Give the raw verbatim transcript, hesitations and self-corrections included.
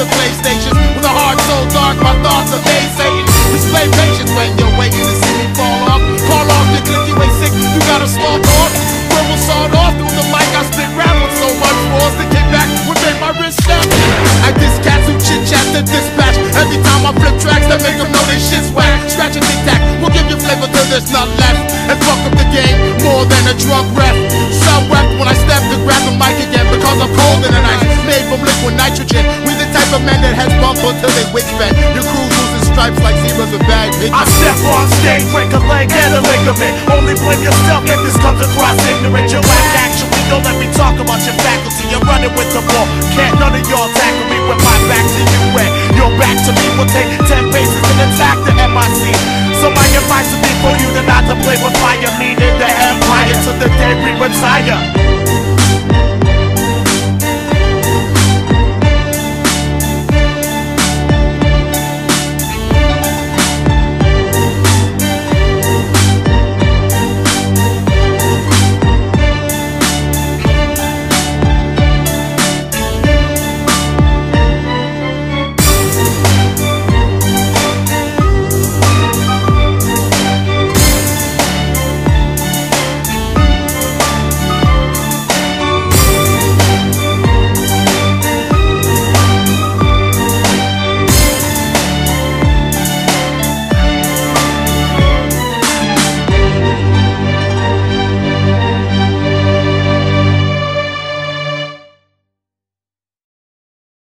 the PlayStation. With a heart so dark, my thoughts are Satan. Display patience when you're waiting to see me fall off. Call off the clicky way sick, you got a small talk. Verbal sawed off through the mic, I spit rap with so much force to get back would make my wrist snap. I diss cats who chit chat to dispatch. Every time I flip tracks that make them know this shit's whack. Scratch and tic tac, we'll give you flavor till there's none left. And fuck up the game more than a drug ref. Some rap when I step to grab the mic again because I'm cold in the night. Made from liquid nitrogen. We the type of men that has bump until they wigs bend. Your crew losing stripes like zebras with bag pigments. I step on stage, break a leg and a ligament. Only blame yourself if this comes across ignorant. Your act actually don't let me talk about your faculty. You're running with the ball. Can't none of y'all tackle me with my back to you and your back to me. Will take ten paces and attack the M I C. So my advice would be for you to not to play with fire, meaning the empire to the day we retire.